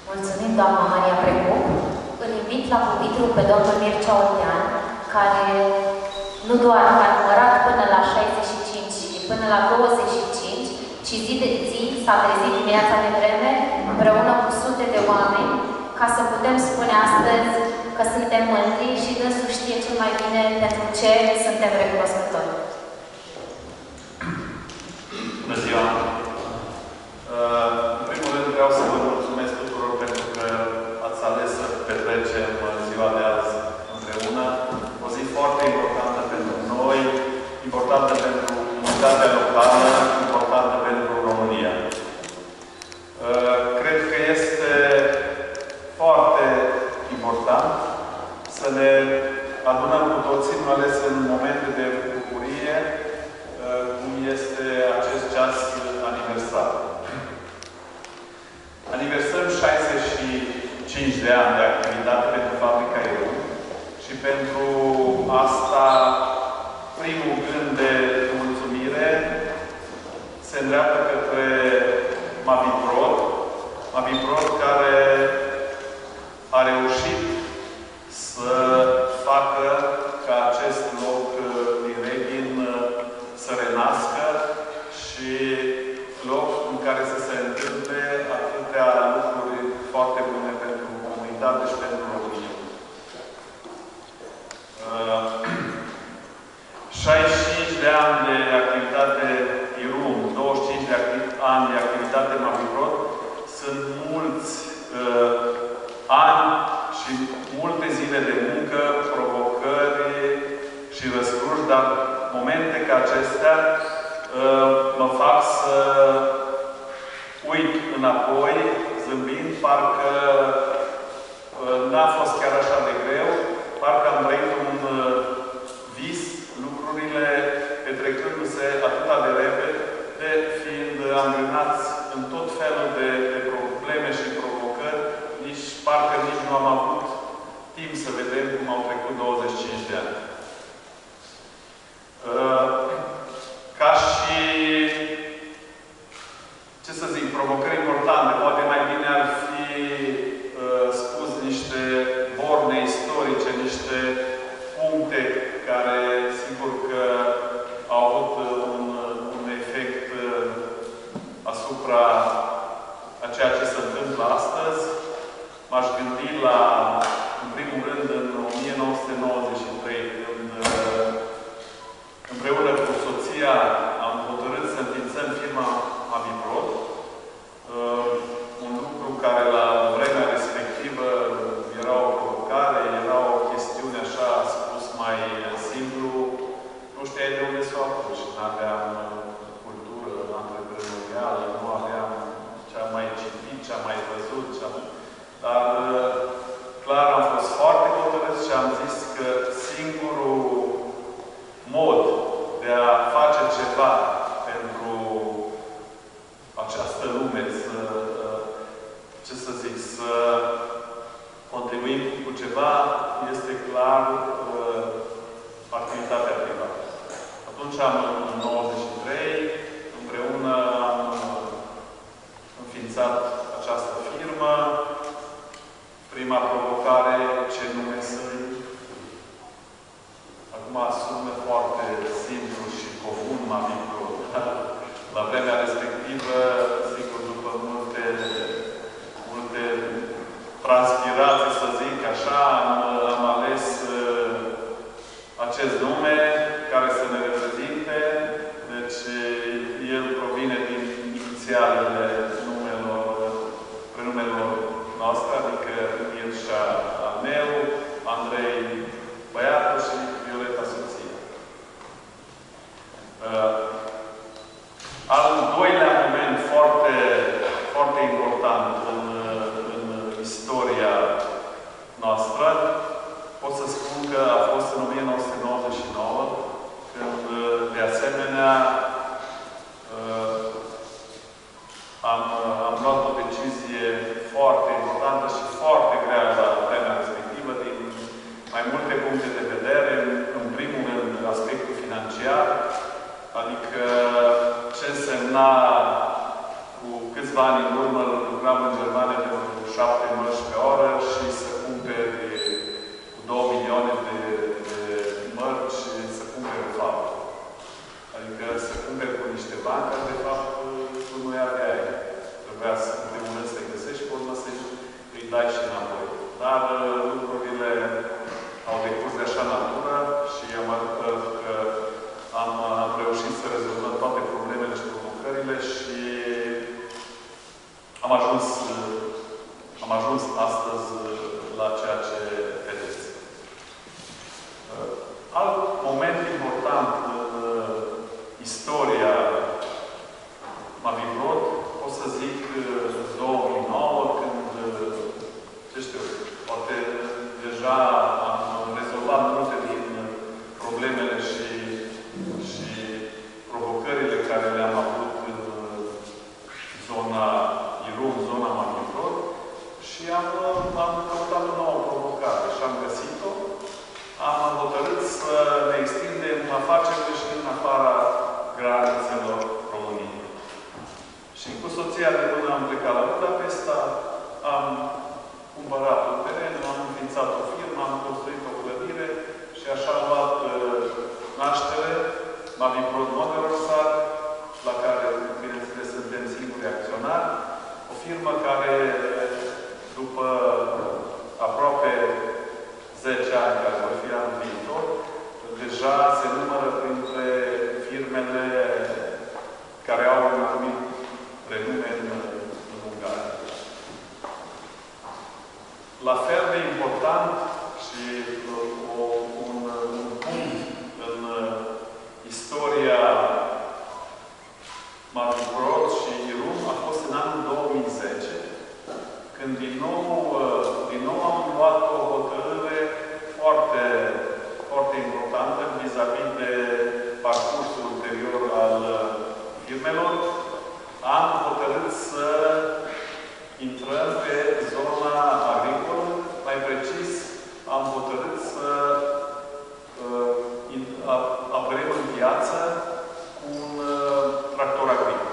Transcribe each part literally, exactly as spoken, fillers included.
Mulțumim, doamna Maria Precup. Îl invit la pupitru pe domnul Mircea Oltean, care nu doar a numărat până la șaizeci și cinci și până la douăzeci și cinci, ci zi de zi s-a trezit dimineața de vreme împreună cu sute de oameni, ca să putem spune astăzi că suntem mândri și dânsul știe cel mai bine pentru ce suntem recunoscători. Bună ziua! În primul rând vreau să vă mulțumesc tuturor pentru că ați ales să petrecem ziua de azi împreună. O zi foarte importantă pentru noi, importantă pentru comunitatea locală, importantă pentru România. Cred că este foarte important să ne adunăm cu toții, mai ales în momente de bucurie, cum este acest ceas aniversar. Aniversăm șaizeci și cinci de ani de activitate pentru Fabrica Irun și pentru asta primul gând de mulțumire se îndreaptă către Maviprod, Maviprod care a reușit să facă ca acest loc din Reghin să renască și loc în care să se întâmple atâtea lucruri foarte bune pentru comunitate și pentru România. șaizeci și cinci de ani de activitate Irun, douăzeci și cinci de ani de activitate Maviprod, sunt mulți uh, ani și multe zile de muncă, provocări și răscruși, dar momente ca acestea uh, mă fac să uit înapoi, zâmbind, parcă uh, n-a fost chiar așa de greu, parcă am trăit un uh, vis, lucrurile petrecându-se atâta de repede, fiind angrenați în tot felul de, de probleme și provocări, nici parcă nici nu am avut timp să vedem cum au trecut douăzeci și cinci de ani. Uh, ca și, ce să zic, provocări importante, poate mai bine ar fi uh, spus niște borne istorice, niște puncte care, sigur că au avut un, un efect uh, asupra a ceea ce se întâmplă astăzi. M-aș gândi la, în primul rând, în o mie nouă sute nouăzeci și trei, când împreună cu soția am hotărât să înființăm firma Maviprod. Un lucru care la vremea respectivă era o provocare, era o chestiune, așa spus, mai simplu. Nu știai de unde să o apuci. Nu aveam cultură antreprenorială, nu aveam ce am mai citit, ce am mai văzut, ce am... Dar, clar, am fost foarte hotărâți și am zis că singurul mod de a face ceva pentru această lume, să, ce să zic, să contribuim cu ceva, este clar activitatea privată. Atunci am, în nouăzeci și trei, împreună am înființat această firmă. Prima provocare, ce nume să-i? Acum sună foarte simplu și comun Maviprod. La vremea respectivă, sigur, după multe, multe transpirații, să zic așa, am, am ales uh, acest nume care să ne reprezinte. Deci, el provine din inițialele numelor, prenumelor noastre, adică Mircea al meu, Andrei băiatul și Violeta soția. Uh, al doilea moment foarte, foarte important în, în istoria noastră, pot să spun că a fost în o mie nouă sute nouăzeci și nouă, când, de asemenea, uh, am, am luat o decizie foarte importantă și foarte grea la vremea respectivă, din mai multe puncte de vedere. În primul rând, aspectul financiar, adică ce însemna cu câțiva ani în urmă lucram în Germania pentru șapte mărci pe oră și să cumperi cu două milioane de, de mărci, să cumperi o fabrică. Adică să cumperi cu niște bani, care de fapt tu nu i aveai. Trebuia să, în primul rând, să-i găsești, pe urmă să-i îi dai și înapoi. Dar lucrurile au decurs de așa natură și am, că am, am reușit să rezolvăm toate problemele și provocările și am ajuns, am ajuns astăzi la ceea ce vedeți. Alt moment important în istoria Maviprod, o să zic două mii nouă, când, ce știu, poate deja am rezolvat multe din problemele și, și provocările care le-am avut în zona Irum, zona Maviprod, și am, am căutat o nouă provocare și am găsit-o. Am hotărât să ne extindem afacerile și în afara granițelor României. Și cu soția de mână am plecat la Budapesta, am cumpărat un teren, am înființat o firmă, am construit o clădire și așa am luat uh, naștere Maviprod Noberossar, la care, bineînțeles, suntem singuri acționari. O firmă care, după aproape zece ani, care vor fi anul viitor, deja se numără printre firmele care au un anumit renume în, în Ungaria. La fel de important și o, un, un punct în istoria Maviprod și Irum a fost în anul două mii zece, când din nou, din nou am luat o hotărâre foarte, foarte importantă vis-a-vis de parcursul ulterior al firmelor. Am hotărât să intrăm pe zona agricolă, mai precis, am hotărât să uh, apărăm în piață cu un uh, tractor agricol.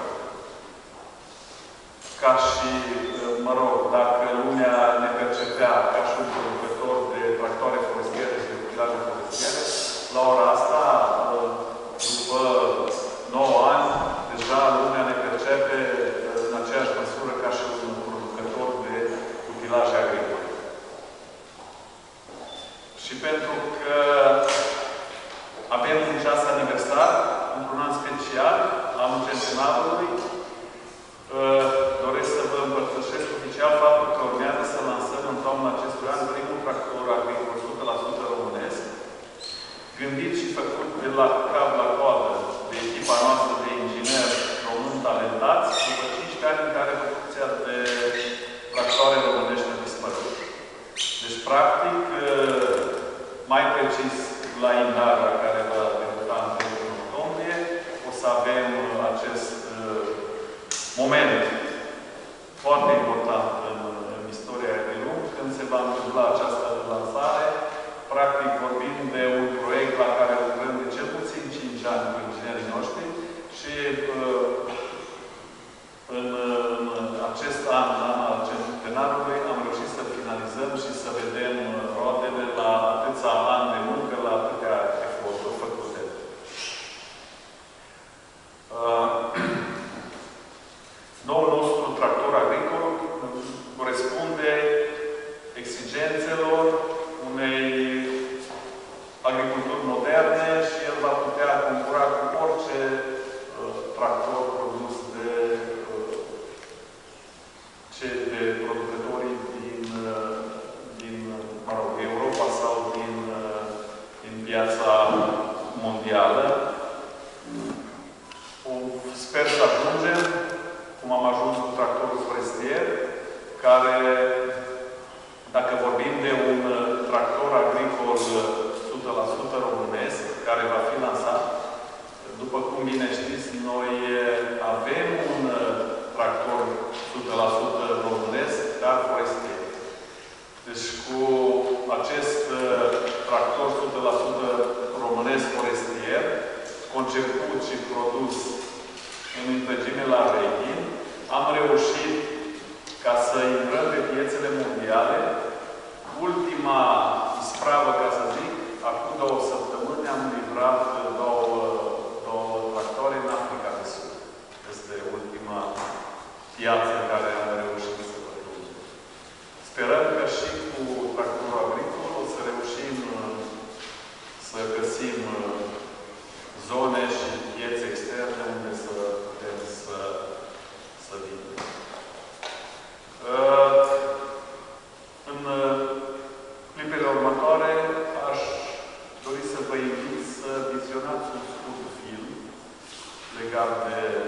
Ca și, uh, mă rog, dacă lumea ne percepea ca și un producător de tractoare forestiere și de utilaje forestiere, la ora asta, uh, după nouă ani, deja lumea ne percepe uh, în aceeași măsură ca și un producător de utilaje agricole. Și pentru că avem un ceas aniversar, într-un an special, anul centenarului, doresc să vă împărtășesc oficial faptul că urmează să lansăm în toamna acestui an primul tractor agricol o sută la sută românesc, gândit și făcut de la cap la coadă de echipa noastră de ingineri români talentați, după cincisprezece ani în care producția de tractoare românești a dispărut. Deci, practic, mai precis, la Indaga, care va debuta în treizeci octombrie, o să avem acest moment foarte important în, în istoria Irum, când se va întâmpla această lansare. Practic vorbim de un proiect la care lucrăm de cel puțin cinci ani cu inginerii noștri și în, în acest an, an al centenarului, am reușit să finalizăm și să vedem rodele la atâția ani de muncă, la atâtea eforturi făcute. Uh, Noul nostru tractor agricol corespunde exigențelor unei agriculturi moderne și el va putea concura cu orice uh, tractor produs de, uh, ce, de producătorii din, uh, din mă rog, Europa sau din, uh, din piața mondială. Sper să ajungem cum am ajuns cu tractorul forestier, care, dacă vorbim de un tractor agricol o sută la sută românesc, care va fi lansat, după cum bine știți, noi avem un tractor o sută la sută românesc, dar forestier. Deci, cu acest tractor o sută la sută românesc forestier, conceput și produs în întregime la Reghin, am reușit ca să intrăm pe piețele mondiale. Ultima ispravă, ca să zic, acum două săptămâni am livrat două, două tractoare în Africa de Sud. Este ultima piață în care am reușit să pătrundem. Sperăm că și cu tractorul agricol o să reușim să găsim zone și piețe externe unde să putem să, să vindem. În clipele următoare aș dori să vă invit să vizionați un scurt film legat de